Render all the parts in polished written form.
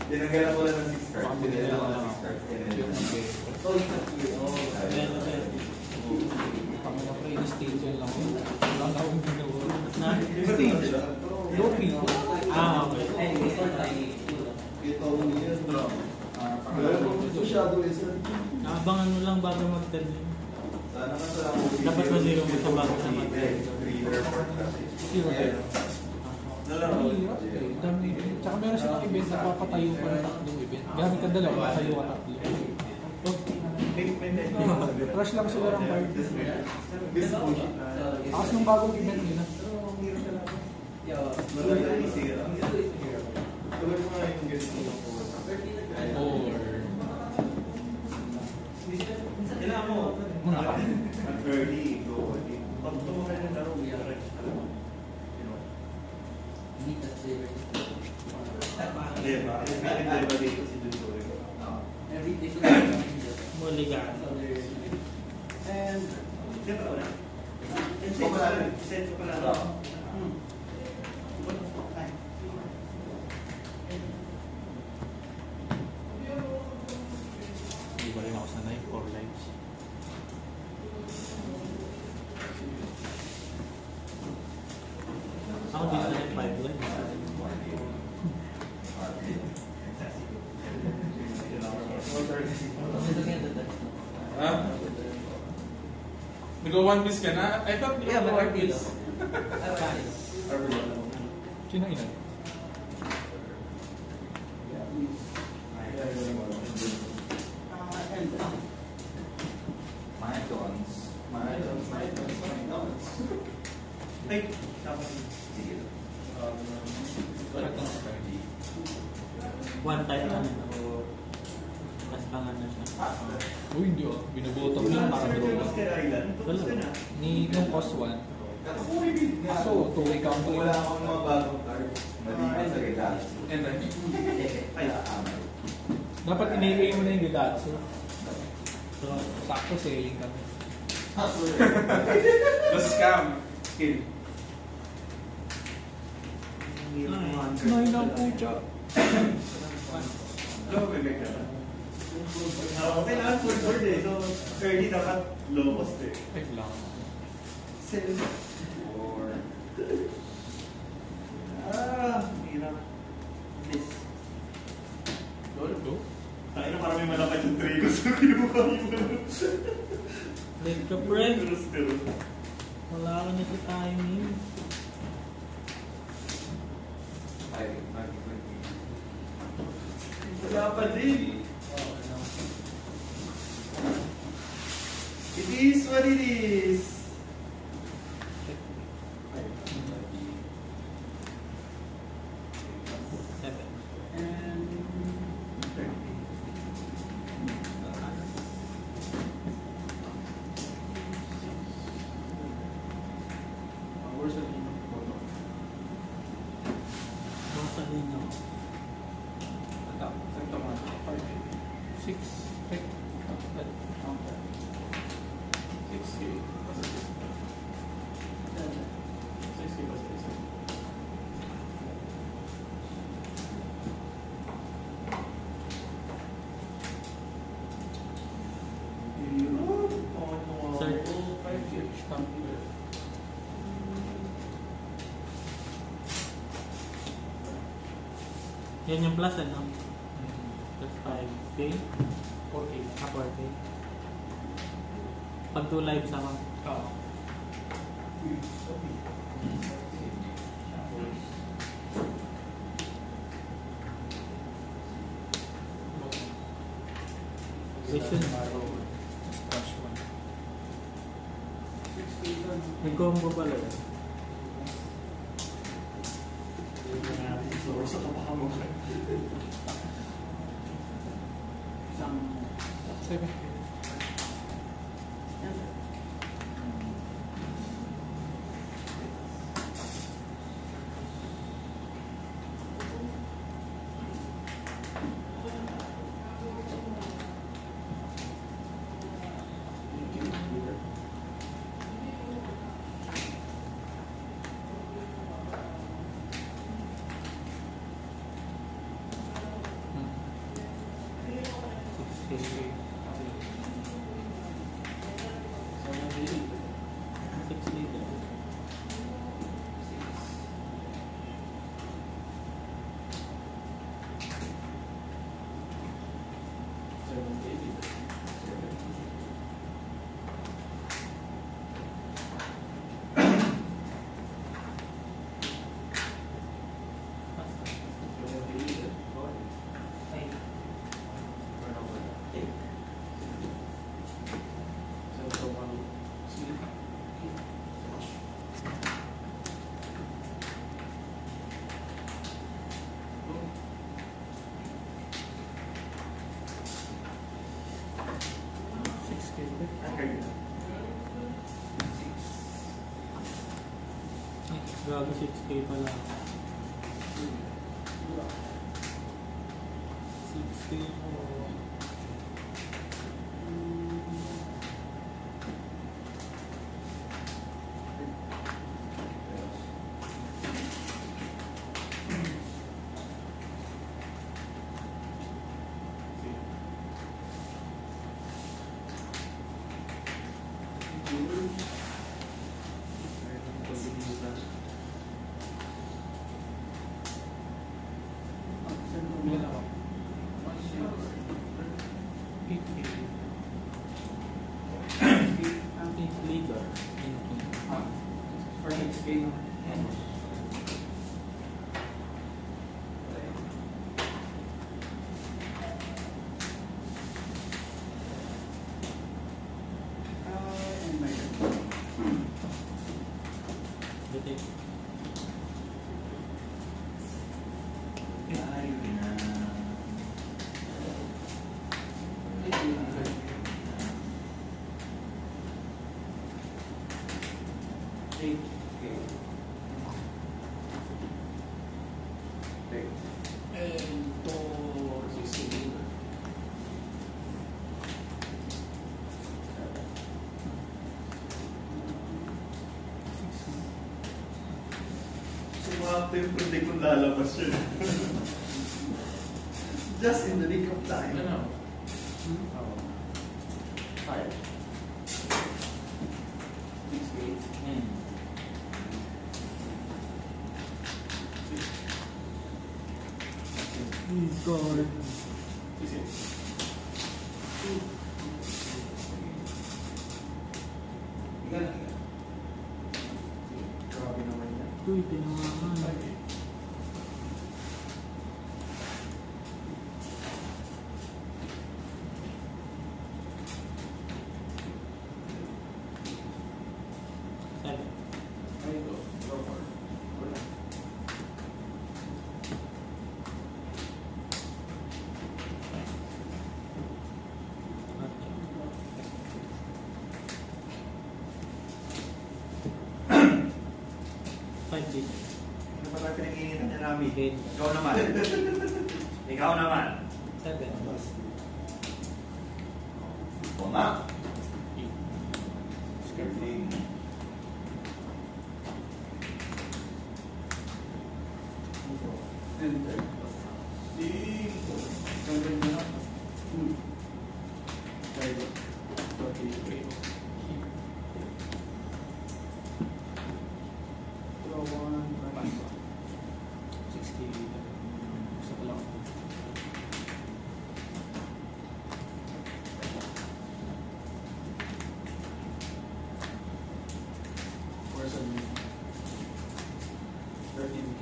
Dinagalan ko lang ng 6 cards. Dinagalan ko ng 6 cards. Oh, ayan. Kami na pre-station lang. Wala na akong ginawa. Stage. Low-key. Okay. Ay, gusto tayo. Ito ang yun, bro. Masyado isa. Naabangan mo lang bago mag-10. Sana ka sa ako. Dapat na zero mo sa bago sa mag-10. Zero tayo. Dami. Tsaka meron silang event na papatayo pa ng tatlong event. Gamit ka dalawa, patayo ka tatlo. Crush lang sila ng card. Takas ng bagong event nila. Muna ka. Muligan. And Hindi ba rin ako sanay? 4 lives. Ako din sanay 5 lives. Huh? Nag-go One Piece ka na? I thought yeah, but One Piece. Sino ina? One time na nito. Kastangan na siya. Uy, hindi ah. Binubottom lang para draw. Wala. Ni nung cost 1. So, 2-way counter. Wala akong mga bagong cards. Maliban sa gitara. And then, Dapat inilay mo na yung Gidatsu. So, sakto sailing kami. the scam skill. Kumain na ang pucha. Kailangan full board eh. So, early dapat low cost eh. Ay, lang. 7. 4. Hirap. Miss. Go. Tayo na parang may malapad yung tray ko sa kinuha yung Leg ka, pre. pero. Wala ka na sa timing. Wala pa din. It is what it is. Yan yung plus ano? Plus 5K? 4K. 4K. Pag 2 lives ako. Oo. Vision. Crush 1. May combo pala yun. Sa kapaka mo. 7. Gago 6K pala. 6K po. Leader. For 6K. And my Detect. Sumakto yung kundi kong lalabas yun. Just in the nick of time. Ano? Five. 6K. God. Grabe naman yan. Uy, tinamaan. Seven. Ay, go. Go for it. Wala. Five days. Ano ba tayo pinag-iinitan niya namin? Eight. Ikaw naman. Ikaw naman. Seven. O nga. Eight. Skirting. Enter. Seven na. Five. 43. One. 6K. Gusto ko lang. Four, seven. 13K.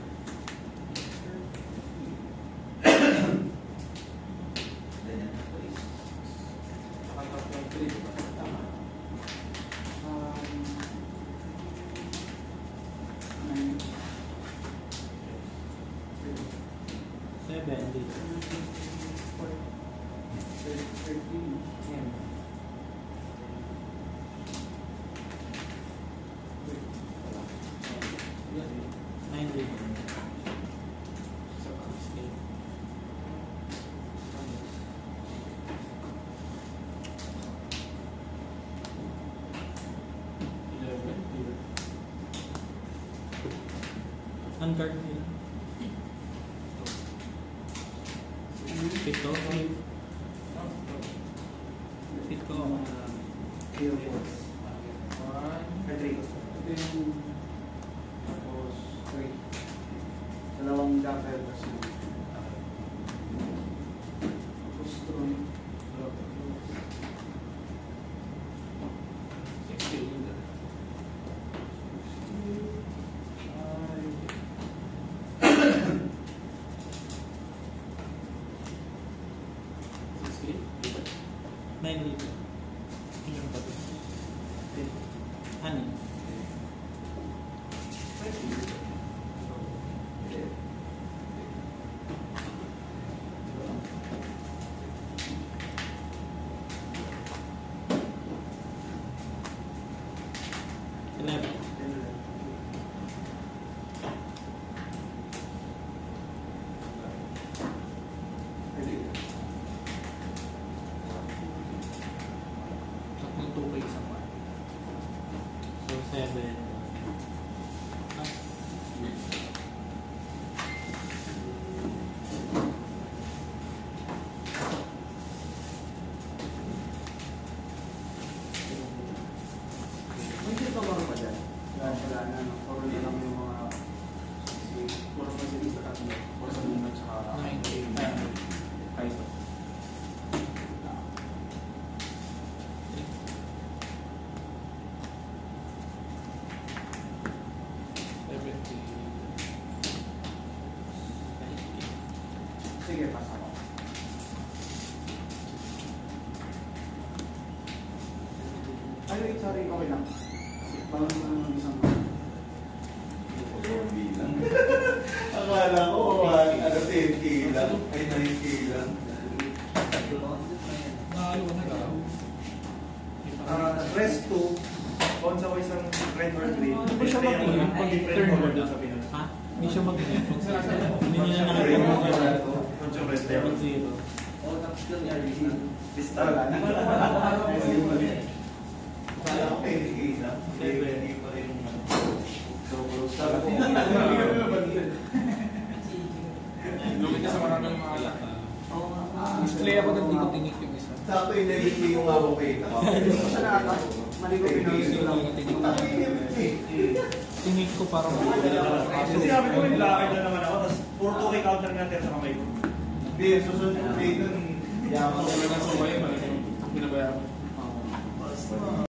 Ganyan. Please. Nakatatlong three. Tama. Nine. Seven days. 13. Nine days. 6K. Ang card nila. Pito. Pito. Kill force. Federico. Ito yung tapos 3. Dalawang double kasi. Tapos strong. 16. Nine dito. Ilan pa ito? Honey. Kahit. Sige, pasa ko. Ay, sorry, okay lang. Parang isang bilang. Akala ko, ano, 10K lang. Ay, 9K lang. Nakalo na lang. Rest 2, kung sa isang red or green. Hindi ba siya mag-ingat pag turn mo doon? Ha? Hindi siya mag-ingat. Hindi niya nakakita mo. Kung sa red level. Zero. Pista. Akala ko 10K lang. 7K pa rin yung Lumit ka sa maraming mga alak. Display ako nang hindi ko tinik yung isa. Sakto yung naging yung ako kay Sa nata, maligo pinawis ko lang. Tinik ko parang Kasi sabi ko, yung lakad na naman ako, tapos puro 2K counter natin sa kamay ko. Hindi, susunod yung play nun. Yaman ko lang sa bayan, binabayaran.